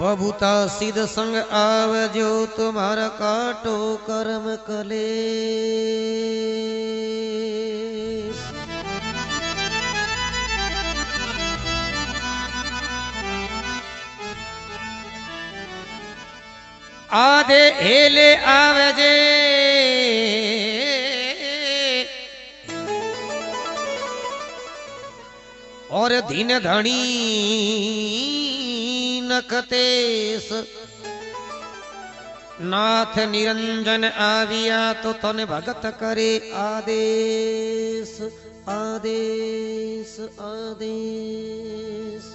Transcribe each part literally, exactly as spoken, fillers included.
बबूता सिद्ध संग आवजो तुम्हारा काटो कर्म कले। आधे हेले आवजे और दिन धनी नखतेस नाथ निरंजन आविया तो तन भगत करे आदेश आदेश आदेश।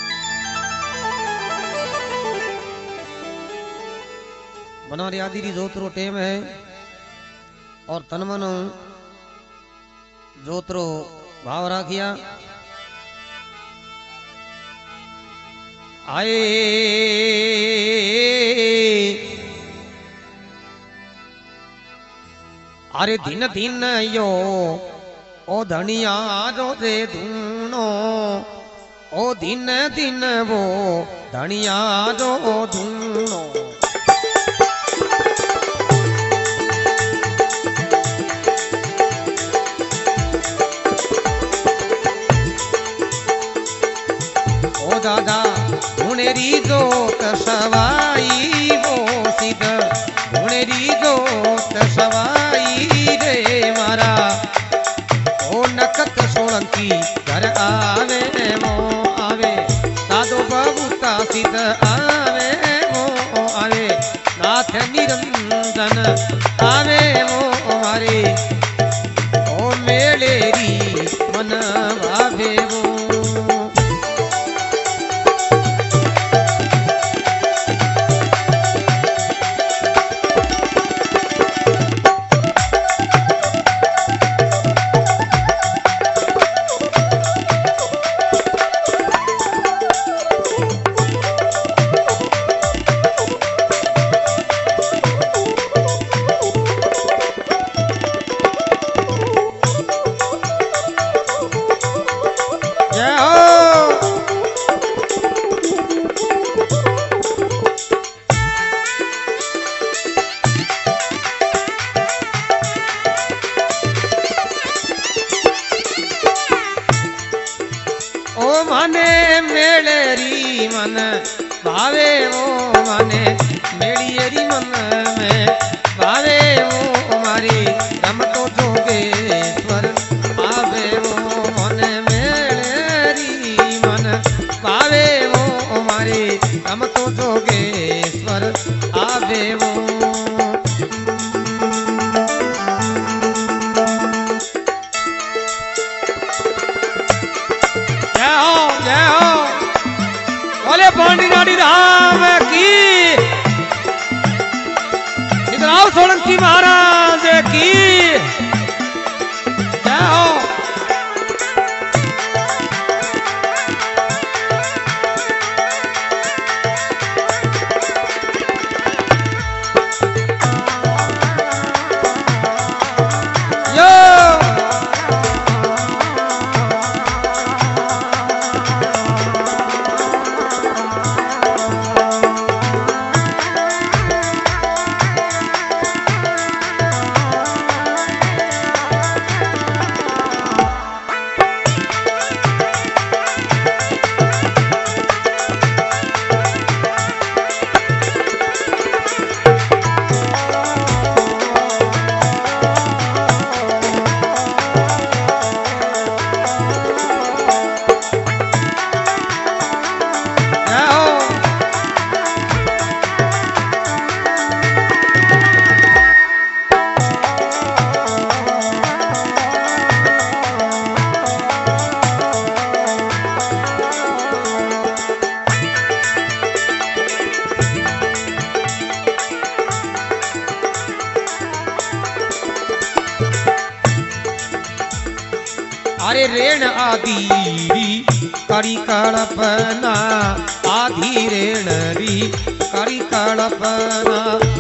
बनारे आदि री जोतरो टेम है और तन मन जोतरो भाव राखिया। आए अरे दिन दिन यो ओ धनिया रो दे धूनो ओ दिन दिन वो धनिया रो धूनो। ओ दादा धुनेरी जोत सवाई वो सिद्ध धुनेरी जोत सवाई रे मारा ओ नकत सोलंकी घर आवे वो आवे साधो बबूता सिद्ध आवे वो आवे नाथ निरंजन आवे वो मारे ओ मेलेरी मन भावे वो। माने मेलेरी मन भावे वो माने मेलियरी मन में भावे वो मारी रम तो जोगेश्वर आवे वो मन मेलेरी मन भावे वो मारी रम तो जोगेश्वर आवे वो। बोले पांडी नाडी राम की सिद्धराव सोलंकी महाराज की जय हो। अरे रेण आदि करी कल्पना आधी रेण री करी कल्पना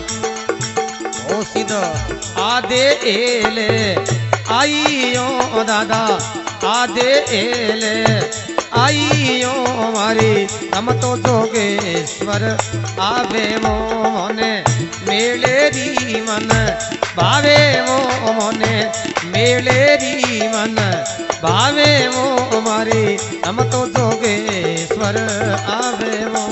ओ सिद्ध आदे एले आइयो दादा आदे एले आईयो मारी हम तो जोगेश्वर आवे वो मोने मेलेरी मन भावे वो मोने मेलेरी मन भावे वो मारी हम तो जोगेश्वर आवे वो।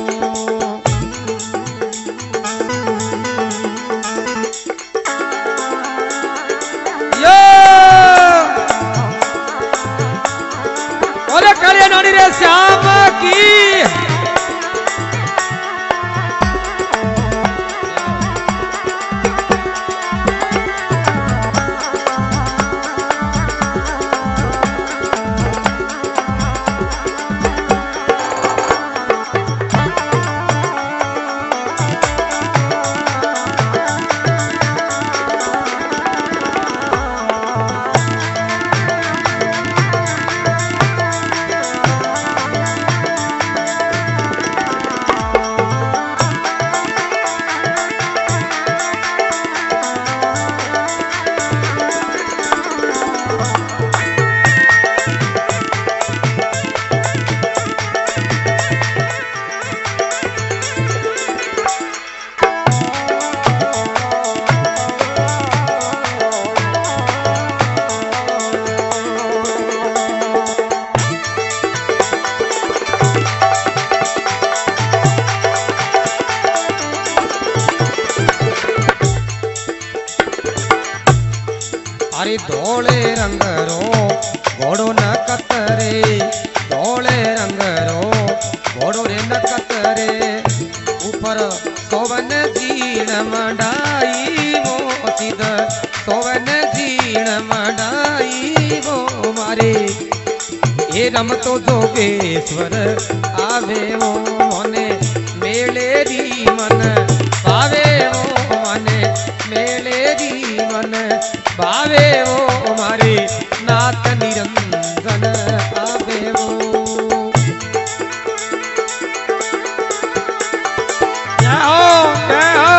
करे नानी रे श्याम की अरे धोले रंग रो घोड़ो न कतरे धोले रंग रो घोड़ो रे न कतरे ऊपर सोवन जीण मडाई वो सीध सोवन जीण मडाई वो मारे ये रम तो जोगेश्वर आवे वो मोने मेलेरी मन पावे वो मने मेलेरी मन भावे वो मारे नाथ निरंजन आवे वो। जय हो जय हो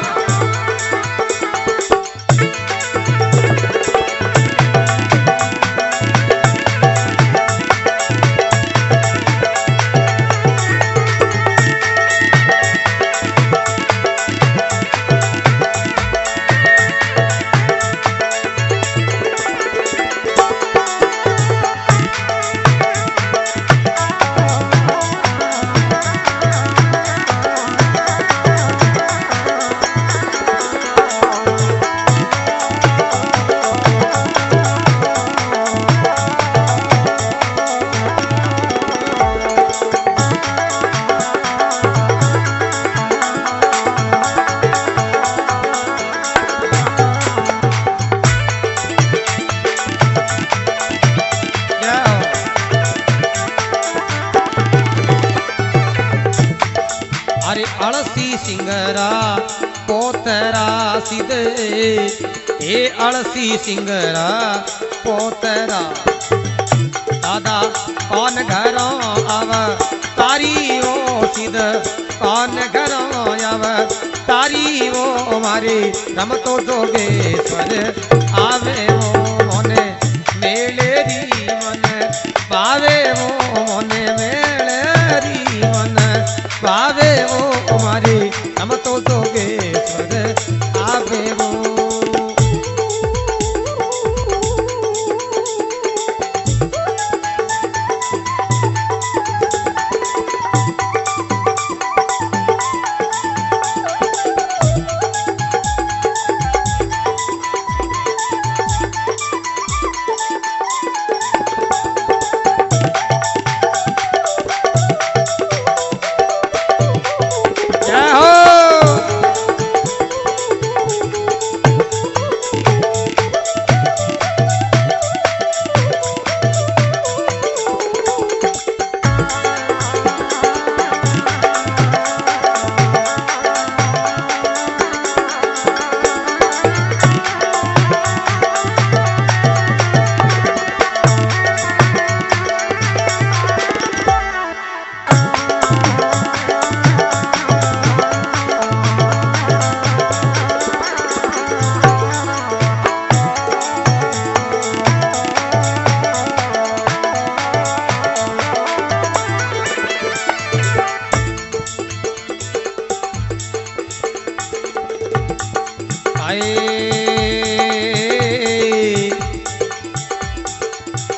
अलसी सिंगरा पोतरा सीधे ए अलसी सिंगरा पोतरा दादा कौन घरों आव तारी ओ सीध कौन घरों आव तारी वो मारे रम तो जोगेश्वर आवे वो मोने मेलेरी मन पावे वो मोने मेलेरी मन पावे वो मारे हम तो जोगेश्वर आवे वो।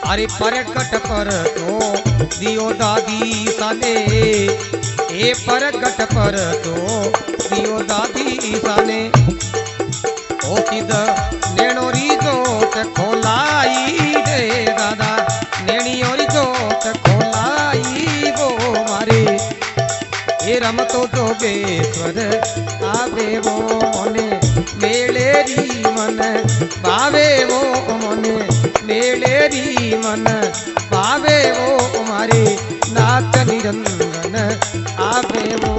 अरे परगट पर तो दियो दादी साने ए परगट पर तो दियो दादी साने ओ सिद नेणोरी जोत खोलाई दे दादा नेणियोरी जोत खोलाई वो मारे ए रमतो जोगेश्वर आवे वो मोने मेलेरी मन भावे वो मोने मेलेरी मन भावे वो मारे नाथ निरंजन आवे वो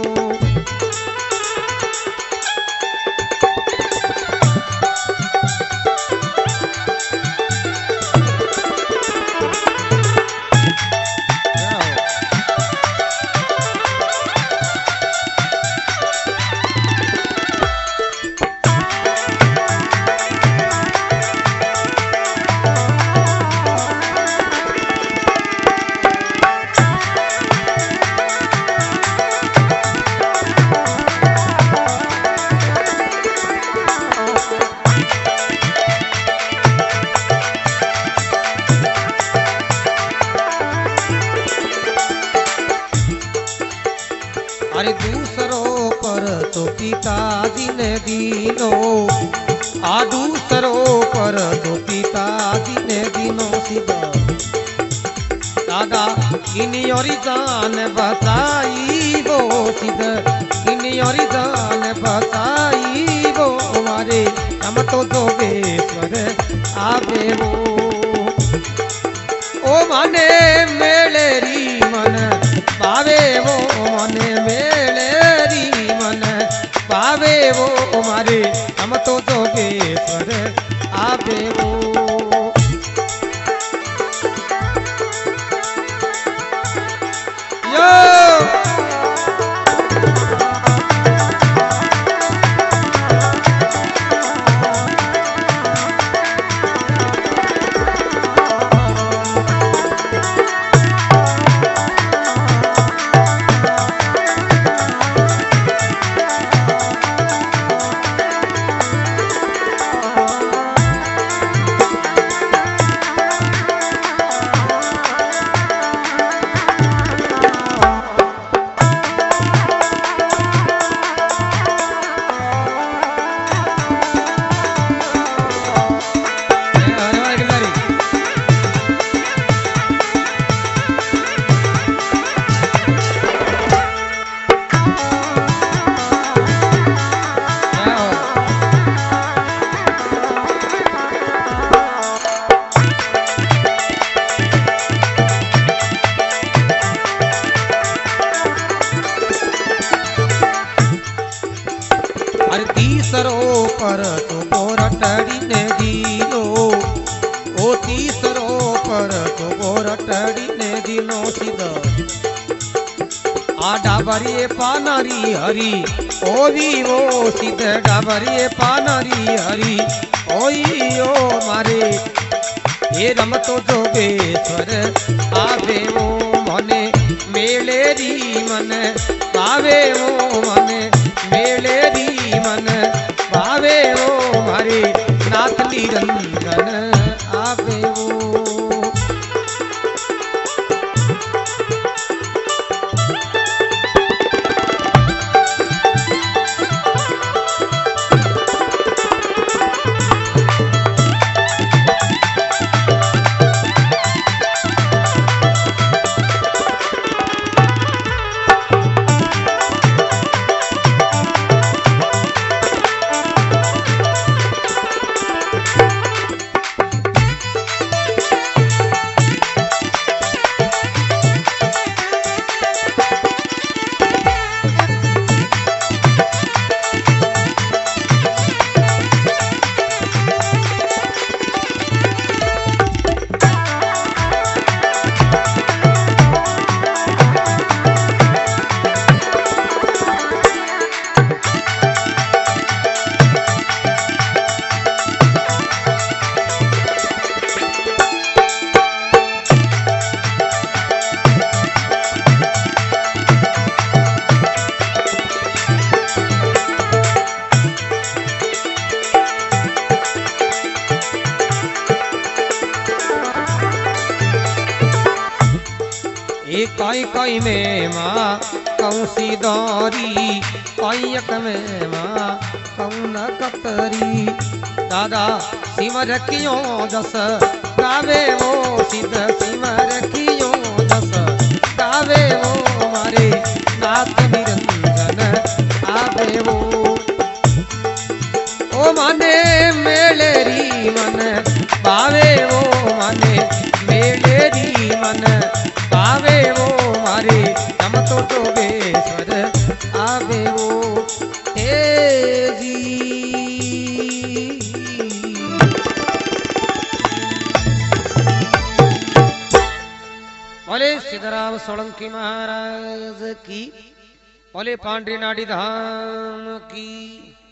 अरे दूसरों पर तो पिताजी ने दीनो आ दूसरों पर तो पिताजी ने दीनो सीधा दादा किनी और जान बताई वो सीधा किनी और जान बताई वो हमारे हम तो जोगेश्वर आवे वो ओ माने मेलेरी मन पावे वो मने मेलेरी मन पावे वो हमारे हम तो जोगेश्वर आवे वो यो तीसरो पर तो बोरटड़ी ने दीनो ओ तीसरो पर तो बोरटड़ी ने दीनो सीधा आ डाबरिए पानारी हरी ओ भी वो सीधे डाबरिए पानारी हरी ओई ओ मारे ये रमतो जोगेश्वर आवे वो मने मेलेरी मन पावे वो मने मेलेरी मन भावे वो मारे नाथ निरंजन आवे वो ए काई काई में माँ कौसी दौरी काई एक में माँ कौन कतरी दादा सिमर कियो जस गावे वो सिद्ध सिमर कियो जस गावे वो मारे नाथ निरंजन आवे वो ओ माने मेलेरी मन पावे वो माने मेलेरी मन पावे वो मारे हम तो जोगेश्वर आवे वो तेजी बोले सिद्धराम सोलंकी महाराज की बोले पांडरी नाड़ी धाम की।